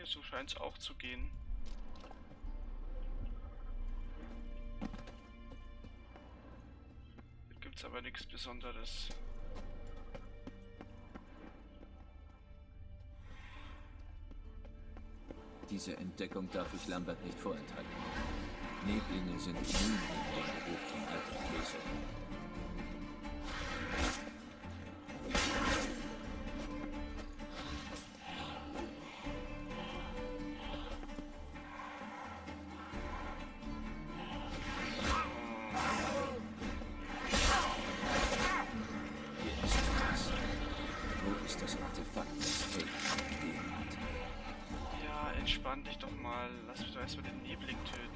so scheint es auch zu gehen. Hier gibt es aber nichts Besonderes. Diese Entdeckung darf ich Lambert nicht vorenthalten. Neblinge sind immun gegen den Geruch von alter Käse. Hier ist etwas. Wo ist das Artefakt, das Fake gegeben hat? Ja, entspann dich doch mal. Lass mich doch erstmal den Nebling töten.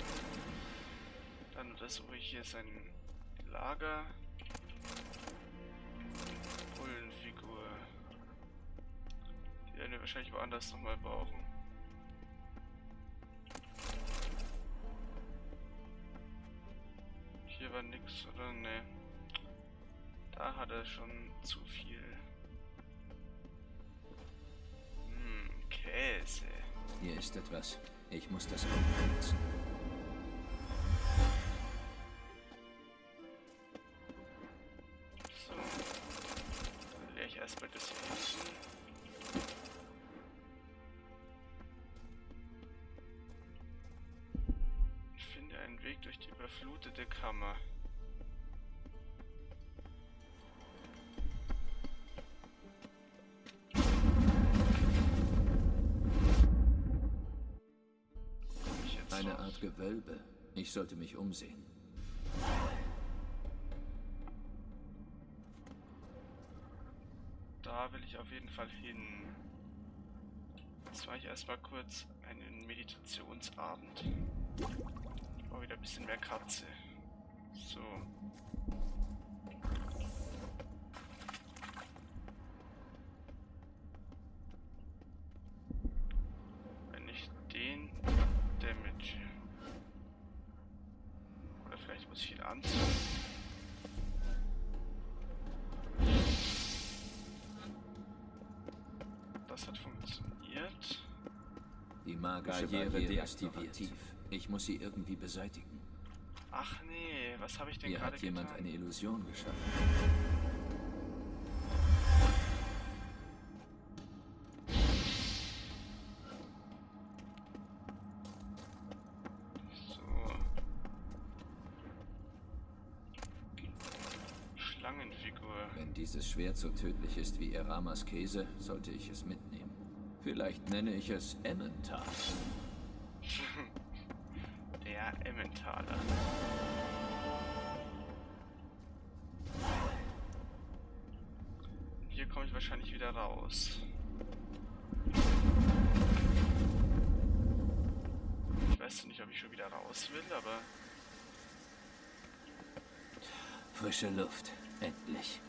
Dann untersuche ich hier sein Lager. Bullenfigur. Die werden wir wahrscheinlich woanders nochmal brauchen. Hier war nix, oder? Ne. Da hat er schon zu viel. Käse. Hier ist etwas. Ich muss das Auge benutzen. So. Dann leere ich erstmal das hier hinten. Ich finde einen Weg durch die überflutete Kammer. Eine Art Gewölbe. Ich sollte mich umsehen. Da will ich auf jeden Fall hin. Jetzt mache ich erstmal kurz einen Meditationsabend. Ich brauche wieder ein bisschen mehr Katze. So. Wenn ich den Damage. Oder vielleicht muss ich ihn anziehen. Das hat funktioniert. Die magische Barriere deaktiviert. Ich muss sie irgendwie beseitigen. Ach nee, was habe ich denn Hier gerade hat jemand getan? eine Illusion geschaffen. So. Schlangenfigur. Wenn dieses Schwert so tödlich ist wie Eramas Käse, sollte ich es mitnehmen. Vielleicht nenne ich es Emmentaler. Der Emmentaler. Hier komme ich wahrscheinlich wieder raus. Ich weiß nicht, ob ich schon wieder raus will, aber Frische Luft. Endlich.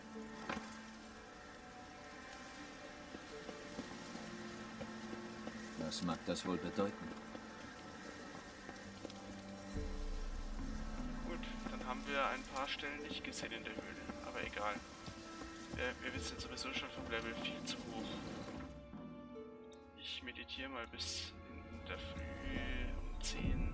Was mag das wohl bedeuten? gut, dann haben wir ein paar Stellen nicht gesehen in der Höhle. Aber egal. Wir wissen jetzt sowieso schon vom Level viel zu hoch. Ich meditiere mal bis in der Früh um 10.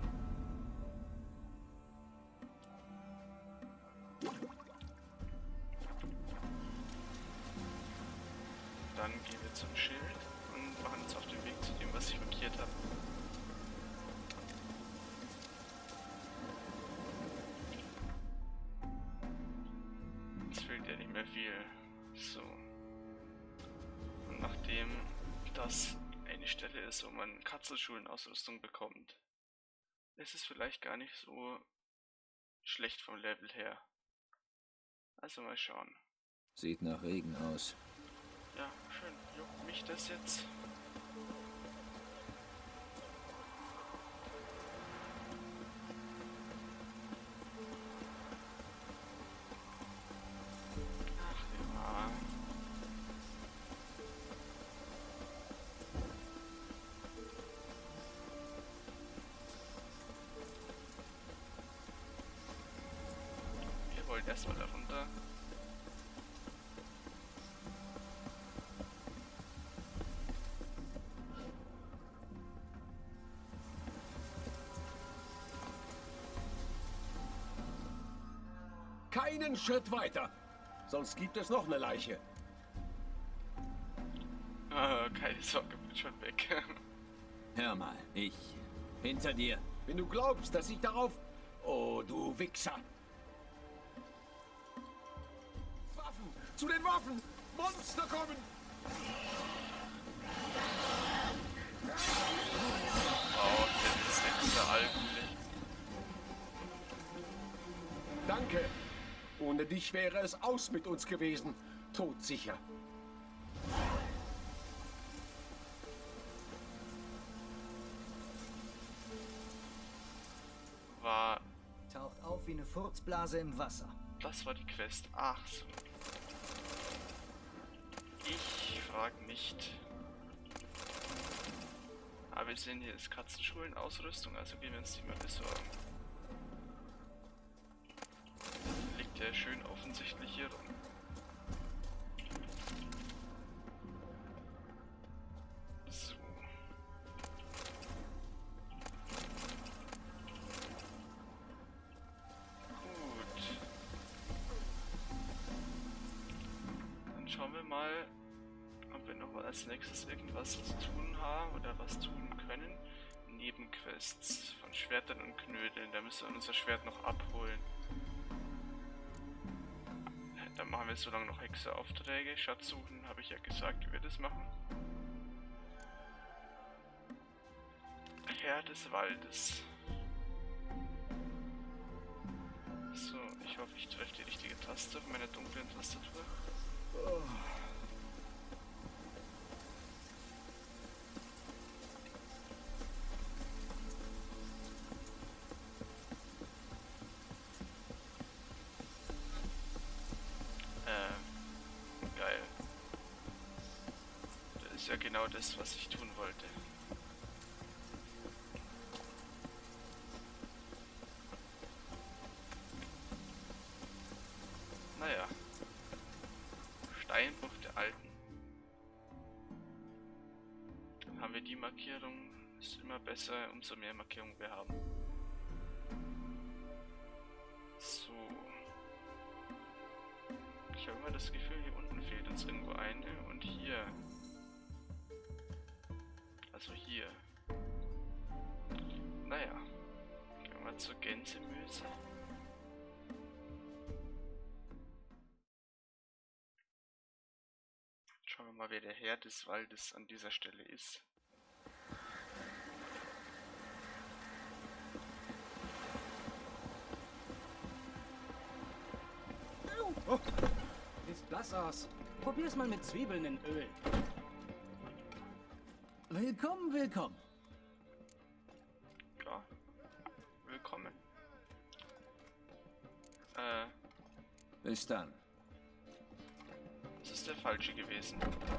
Dann gehen wir zum Schild und machen uns auf den Weg zu dem, was ich markiert habe. Jetzt fehlt ja nicht mehr viel. So. Und nachdem das eine Stelle ist, wo man Katzenschulenausrüstung bekommt, ist es vielleicht gar nicht so schlecht vom Level her. Also mal schauen. Sieht nach Regen aus. Ja, schön. Juckt mich das jetzt? Ach ja. Wir wollen erstmal da runter. Keinen Schritt weiter. Sonst gibt es noch eine Leiche. Keine Sorge, bin schon weg. Hör mal, ich. Hinter dir. Wenn du glaubst, dass ich darauf... Oh, du Wichser. Waffen! Zu den Waffen! Monster kommen! Oh, der ist der Alten. Danke. Ohne dich wäre es aus mit uns gewesen. Todsicher. War... Taucht auf wie eine Furzblase im Wasser. Das war die Quest. Ach so. Ich frage nicht. Aber wir sehen, hier ist Katzenschulen-Ausrüstung, also gehen wir uns die mal besorgen. Liegt ja schön offensichtlich hier rum. So. Gut. Dann schauen wir mal, ob wir noch als nächstes irgendwas zu tun haben oder was tun können. Nebenquests von Schwertern und Knödeln. Da müssen wir unser Schwert noch abholen. Dann machen wir so lange noch Hexeraufträge. Schatzsuchen, habe ich ja gesagt, wie wir das machen. Herr des Waldes. So, ich hoffe, ich treffe die richtige Taste auf meiner dunklen Tastatur. Oh. Geil. Das ist ja genau das, was ich tun wollte. Naja. Steinbruch der Alten. Dann haben wir die Markierung. Ist immer besser, umso mehr Markierungen wir haben. So. Ich habe immer das Gefühl, hier unten fehlt uns irgendwo eine und hier. Also hier. Naja. Gehen wir mal zur Gänsemüse. Schauen wir mal, wer der Herr des Waldes an dieser Stelle ist. Oh, sieht blass aus. Probier's mal mit Zwiebeln in Öl. Willkommen, willkommen. Ja. Willkommen. Bis dann. Das ist der falsche gewesen.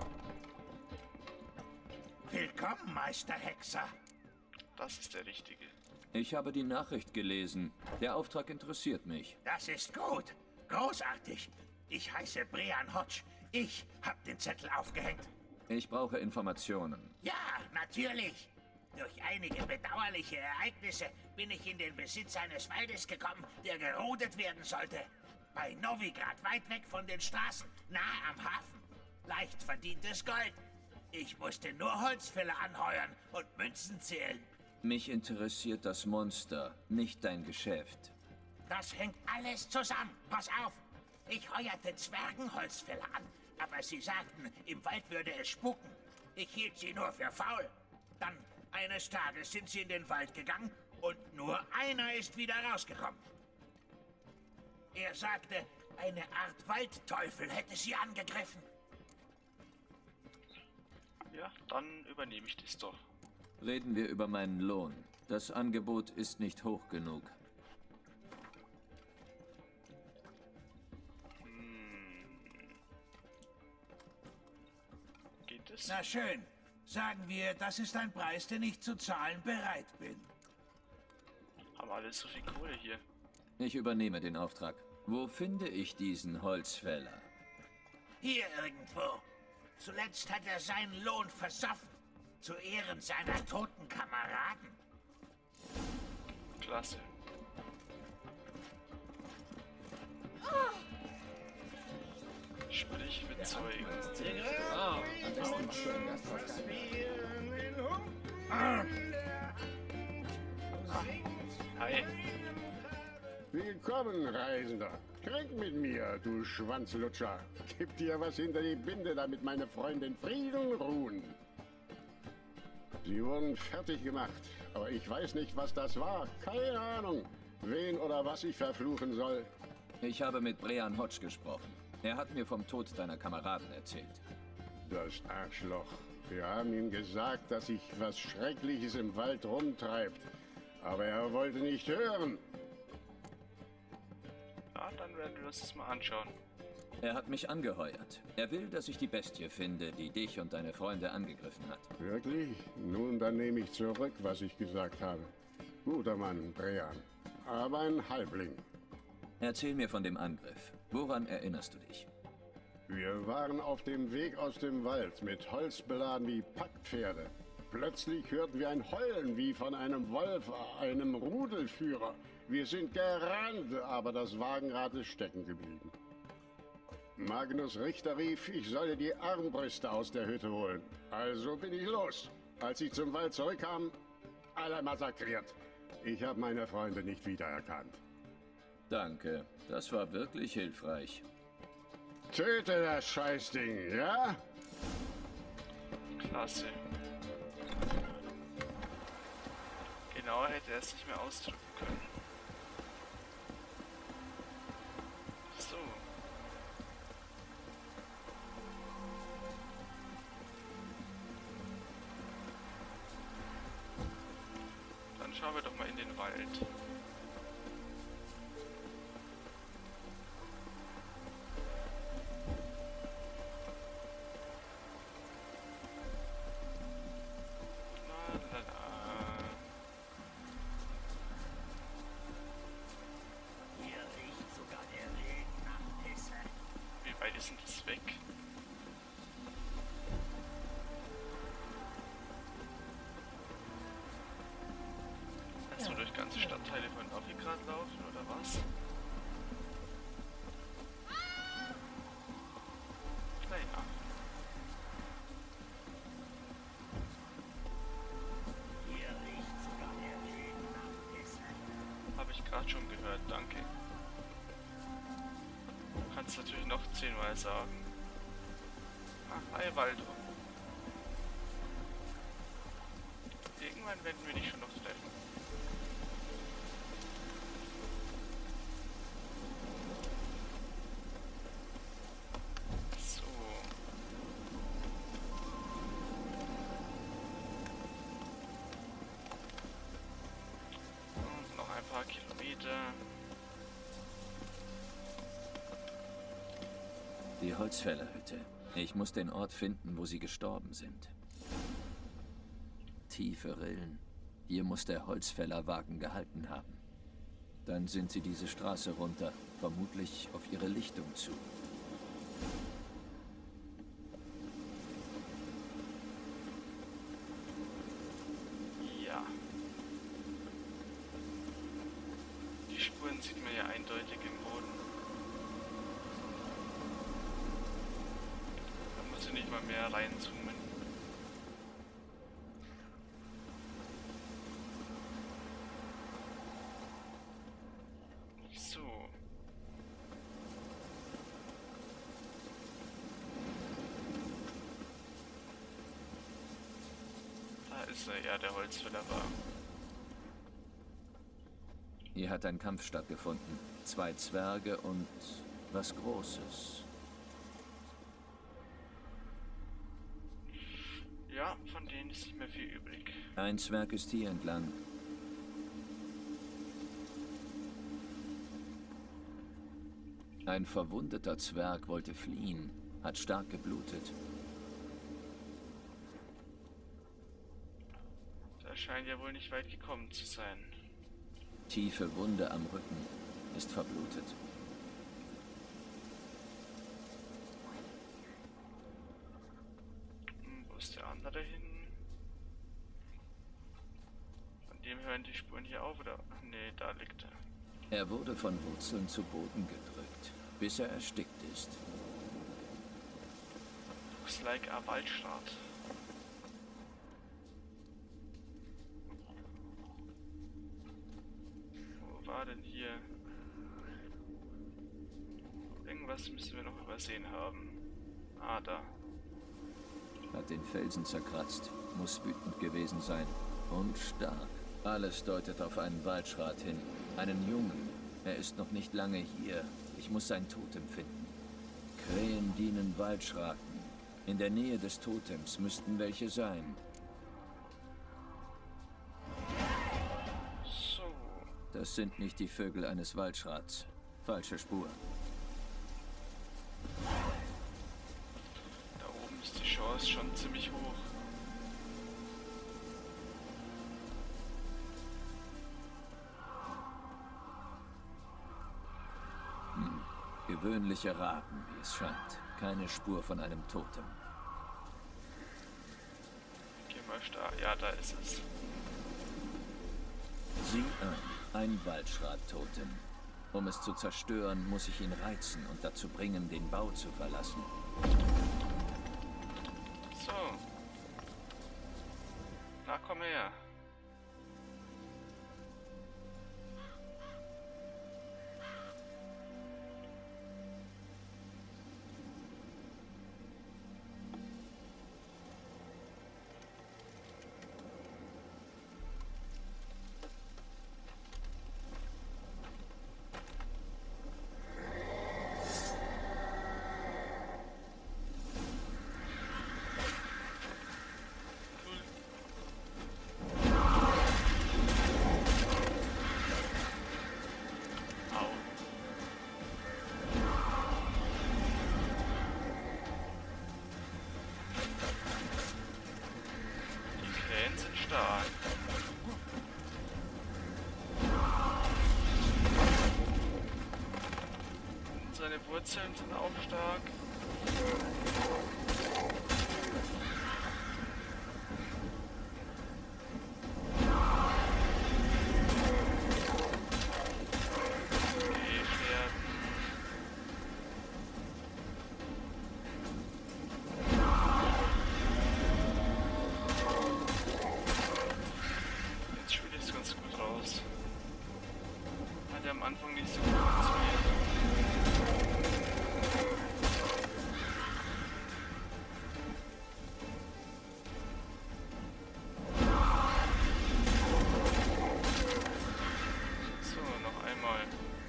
Willkommen, Meister Hexer. Das ist der richtige. Ich habe die Nachricht gelesen. Der Auftrag interessiert mich. Das ist gut. Großartig. Ich heiße Brean Hodge. Ich hab den Zettel aufgehängt. Ich brauche Informationen. Ja, natürlich. Durch einige bedauerliche Ereignisse bin ich in den Besitz eines Waldes gekommen, der gerodet werden sollte. Bei Novigrad, weit weg von den Straßen, nahe am Hafen. Leicht verdientes Gold. Ich musste nur Holzfäller anheuern und Münzen zählen. Mich interessiert das Monster, nicht dein Geschäft. Das hängt alles zusammen. Pass auf. Ich heuerte Zwergenholzfäller an, aber sie sagten, im Wald würde es spuken. Ich hielt sie nur für faul. Dann, eines Tages sind sie in den Wald gegangen und nur einer ist wieder rausgekommen. Er sagte, eine Art Waldteufel hätte sie angegriffen. Ja, dann übernehme ich das doch. Reden wir über meinen Lohn. Das Angebot ist nicht hoch genug. Geht es? Na schön. Sagen wir, das ist ein Preis, den ich zu zahlen bereit bin. Haben alle so viel Kohle hier. Ich übernehme den Auftrag. Wo finde ich diesen Holzfäller? Hier irgendwo. Zuletzt hat er seinen Lohn versoffen. Zu Ehren seiner toten Kameraden. Klasse. Sprich mit Zeugen. Ah, am besten schön Gast Hi. Willkommen, Reisender. Trink mit mir, du Schwanzlutscher. Gib dir was hinter die Binde, damit meine Freunde in Frieden ruhen. Sie wurden fertig gemacht, aber ich weiß nicht, was das war. Keine Ahnung, wen oder was ich verfluchen soll. Ich habe mit Brean Hodge gesprochen. Er hat mir vom Tod deiner Kameraden erzählt. Das Arschloch. Wir haben ihm gesagt, dass sich was Schreckliches im Wald rumtreibt. Aber er wollte nicht hören. Ja, dann werden wir uns das mal anschauen. Er hat mich angeheuert. Er will, dass ich die Bestie finde, die dich und deine Freunde angegriffen hat. Wirklich? Nun, dann nehme ich zurück, was ich gesagt habe. Guter Mann, Brean. Aber ein Halbling. Erzähl mir von dem Angriff. Woran erinnerst du dich? Wir waren auf dem Weg aus dem Wald, mit Holz beladen wie Packpferde. Plötzlich hörten wir ein Heulen wie von einem Wolf, einem Rudelführer. Wir sind gerannt, aber das Wagenrad ist stecken geblieben. Magnus Richter rief, ich solle die Armbrüste aus der Hütte holen. Also bin ich los. Als ich zum Wald zurückkam, alle massakriert. Ich habe meine Freunde nicht wiedererkannt. Danke, das war wirklich hilfreich. Töte das Scheißding, ja? Klasse. Genauer hätte er es nicht mehr ausdrücken können. So. Dann schauen wir doch mal in den Wald. Ist denn das weg? Also durch ganze Stadtteile von Novigrad laufen oder was? Naja. Habe ich gerade schon gehört, danke. Kannst natürlich noch 10-mal sagen. Ach, hi Waldo. Irgendwann werden wir dich schon noch treffen. So. Und noch ein paar Kilometer. Die Holzfällerhütte. Ich muss den Ort finden, wo sie gestorben sind. Tiefe Rillen. Hier muss der Holzfällerwagen gehalten haben. Dann sind sie diese Straße runter, vermutlich auf ihre Lichtung zu. Ja. Die Spuren sieht man ja eindeutig im Boden. Da muss ich nicht mal mehr reinzoomen. So. Da ist er, ja, der Holzfäller war. Hier hat ein Kampf stattgefunden. 2 Zwerge und was Großes. Ja, von denen ist nicht mehr viel übrig. Ein Zwerg ist hier entlang. Ein verwundeter Zwerg wollte fliehen, hat stark geblutet. Der scheint ja wohl nicht weit gekommen zu sein. Tiefe Wunde am Rücken, ist verblutet. Wo ist der andere hin? Von dem hören die Spuren hier auf, oder? Ach nee, da liegt er. Er wurde von Wurzeln zu Boden gedrückt, bis er erstickt ist. Looks like a Waldstadt. Wo war denn hier? Irgendwas müssen wir noch übersehen haben. Ah, da. Hat den Felsen zerkratzt. Muss wütend gewesen sein. Und stark. Alles deutet auf einen Waldschrat hin. Einen Jungen. Er ist noch nicht lange hier. Ich muss sein Totem finden. Krähen dienen Waldschraten. In der Nähe des Totems müssten welche sein. So. Das sind nicht die Vögel eines Waldschrats. Falsche Spur. Da oben ist die Chance schon ziemlich hoch. Gewöhnliche Raben, wie es scheint. Keine Spur von einem Totem. Geh mal stark. Ja, da ist es. Sieh an, ein Waldschrat-Totem. Um es zu zerstören, muss ich ihn reizen und dazu bringen, den Bau zu verlassen. So. Na, komm her. Stark. Seine Wurzeln sind auch stark. Am Anfang nicht so gut funktioniert. So, noch einmal.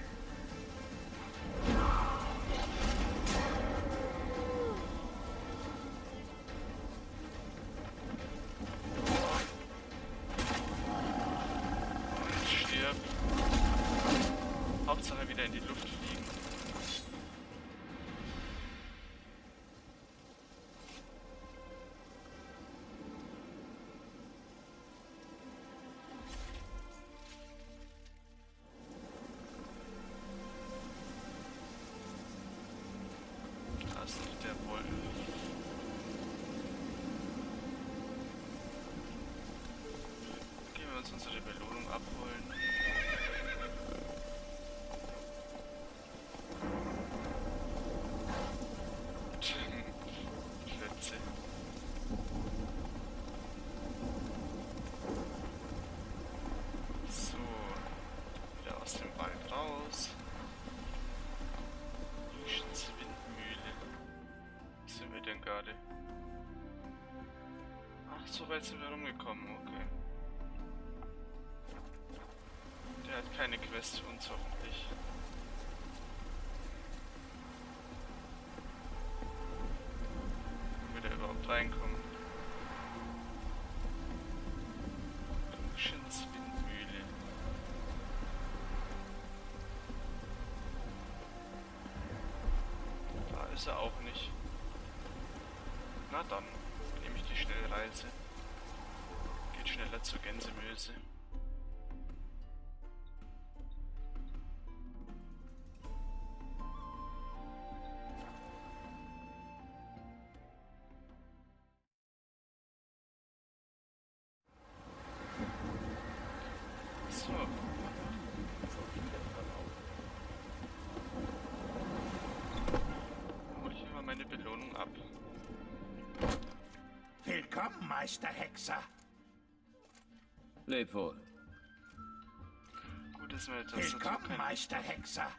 Und stirb. Hauptsache wieder in die Luft fliegen. Da ist noch der Wolf. Gehen wir uns unsere Belohnung abholen. So, wieder aus dem Wald raus. Luschens Windmühle. Wo sind wir denn gerade? Ach, so weit sind wir rumgekommen, okay. Der hat keine Quest für uns hoffentlich. Wo wir da überhaupt reinkommen. Luschens Windmühle. Da ist er auch nicht. Na dann, nehme ich die Schnellreise. Geht schneller zur Gänsemülse. So. Hol ich immer meine Belohnung ab. Meister Hexer. Leb wohl. Gut, dass wir das Willkommen, Meister Hexer.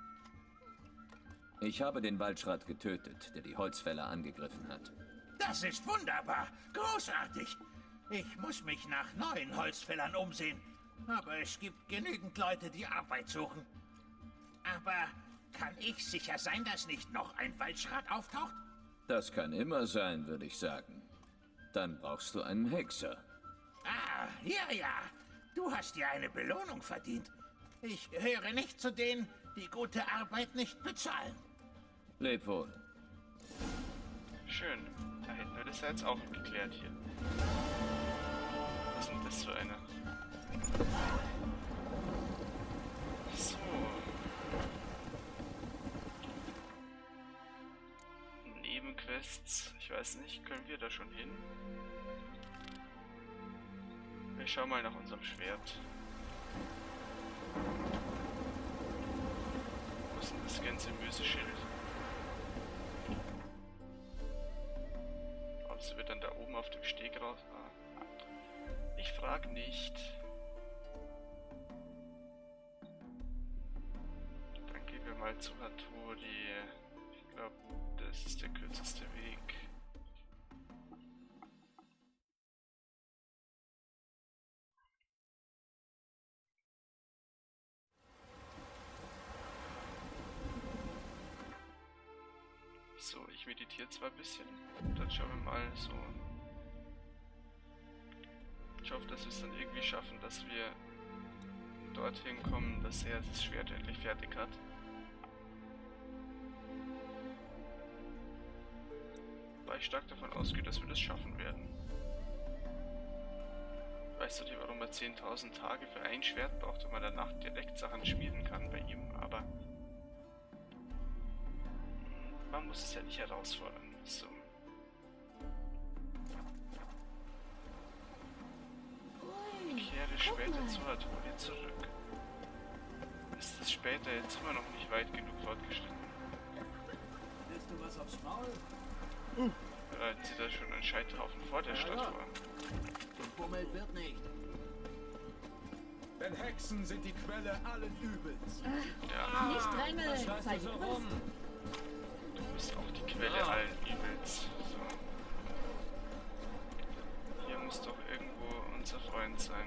Ich habe den Waldschrat getötet, der die Holzfäller angegriffen hat. Das ist wunderbar. Großartig. Ich muss mich nach neuen Holzfällern umsehen. Aber es gibt genügend Leute, die Arbeit suchen. Aber kann ich sicher sein, dass nicht noch ein Waldschrat auftaucht? Das kann immer sein, würde ich sagen. Dann brauchst du einen Hexer. Ah, ja. Du hast dir eine Belohnung verdient. Ich gehöre nicht zu denen, die gute Arbeit nicht bezahlen. Leb wohl. Schön. Da hätten wir das ja jetzt auch geklärt hier. Was ist denn das für eine? So. Nebenquests. Ich weiß nicht, können wir da schon hin? Wir schauen mal nach unserem Schwert. Wo ist denn das ganze Müseschild? Aber es wird dann da oben auf dem Steg raus. Ah. Ich frage nicht. Dann gehen wir mal zu Hattori. Ich glaube, das ist der kürzeste Weg. So, ich meditiere zwar ein bisschen. Dann schauen wir mal so. Ich hoffe, dass wir es dann irgendwie schaffen, dass wir dorthin kommen, dass er das Schwert endlich fertig hat. Weil ich stark davon ausgehe, dass wir das schaffen werden. Weißt du nicht, warum er 10.000 Tage für ein Schwert braucht, wenn man danach direkt Sachen schmieden kann bei ihm, aber man muss es ja nicht herausfordern. So. Kehre später zu Hattori zurück. Ist es später jetzt immer noch nicht weit genug fortgeschritten? Willst du was aufs Maul? Bereiten Sie da schon einen Scheiterhaufen vor der Statue? Gebummelt wird nicht. Denn Hexen sind die Quelle allen Übels. Ja, Nicht drängeln, Was schreist sei du so gegrüßt. rum? du bist auch die Quelle allen Übels. So. Hier muss doch irgendwo unser Freund sein.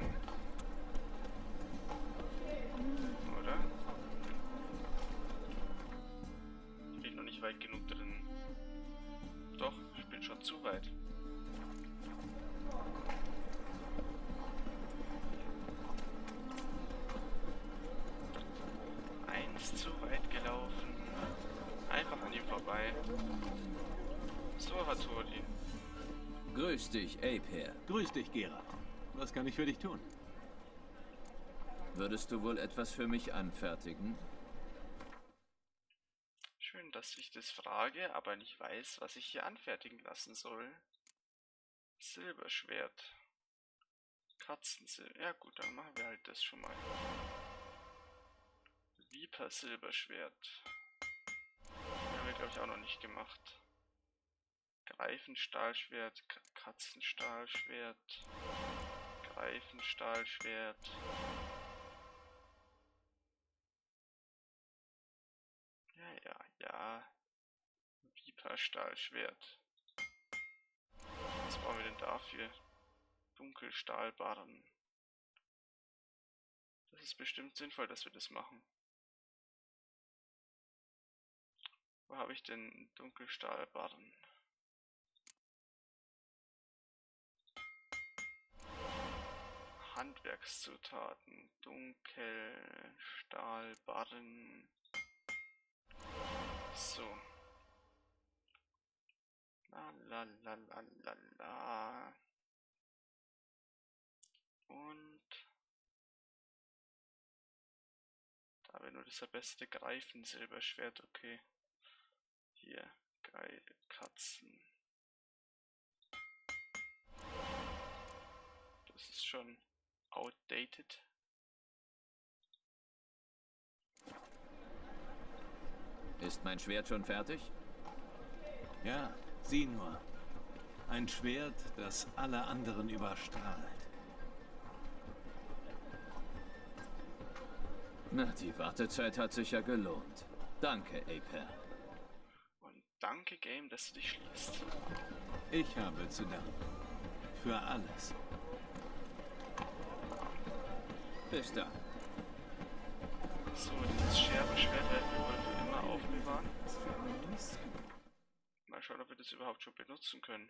Oder? Ich bin noch nicht weit genug drin. Doch, ich bin schon zu weit. Eins zu weit gelaufen. Einfach an ihm vorbei. So, Hattori. Grüß dich, Ape. Grüß dich, Gerard. Was kann ich für dich tun? Würdest du wohl etwas für mich anfertigen? Schön, dass ich das frage, aber nicht weiß, was ich hier anfertigen lassen soll. Silberschwert. Katzensilber. Ja gut, dann machen wir halt das schon mal. Viper Silberschwert. Haben wir, glaube ich, auch noch nicht gemacht. Greifenstahlschwert, Katzenstahlschwert, Greifenstahlschwert. Ja. Viper-Stahlschwert. Was brauchen wir denn dafür? Dunkelstahlbarren. Das ist bestimmt sinnvoll, dass wir das machen. Wo habe ich denn Dunkelstahlbarren? Handwerkszutaten. Dunkelstahlbarren. So. La. Und da wäre nur das beste Greifensilberschwert, okay. Hier, Katzen. Das ist schon outdated. Ist mein Schwert schon fertig? Ja, sieh nur. Ein Schwert, das alle anderen überstrahlt. Na, die Wartezeit hat sich ja gelohnt. Danke, Aper. Und danke, Game, dass du dich schließt. Ich habe zu danken. Für alles. Bis dann. So, dieses Scherbenschwert werden wir wohl für immer aufbewahren. Mal schauen, ob wir das überhaupt schon benutzen können.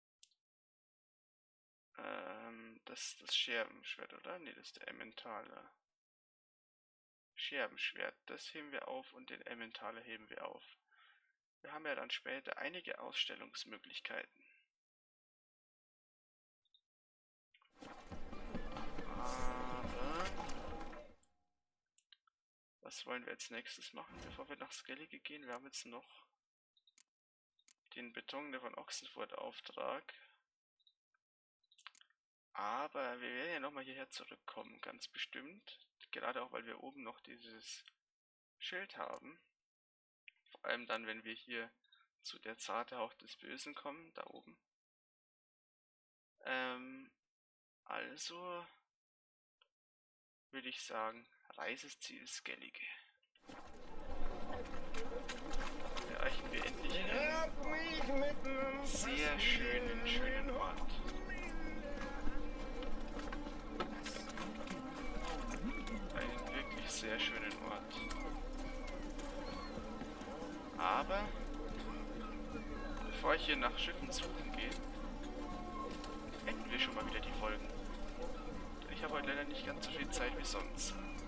Das Scherbenschwert, oder? Ne, das ist der Emmentaler. Scherbenschwert, das heben wir auf und den Emmentaler heben wir auf. Wir haben ja dann später einige Ausstellungsmöglichkeiten. Aber was wollen wir als nächstes machen, bevor wir nach Skellige gehen? Wir haben jetzt noch den Beton von Ochsenfurt Auftrag. Aber wir werden ja nochmal hierher zurückkommen, ganz bestimmt. Gerade auch, weil wir oben noch dieses Schild haben. Vor allem dann, wenn wir hier zu der zarte Hauch des Bösen kommen, da oben. Also würde ich sagen, Reiseziel Skellige. Erreichen wir endlich einen sehr schönen Ort. Einen wirklich sehr schönen Ort. Aber bevor ich hier nach Schiffen suchen gehe, enden wir schon mal wieder die Folgen. Denn ich habe heute leider nicht ganz so viel Zeit wie sonst.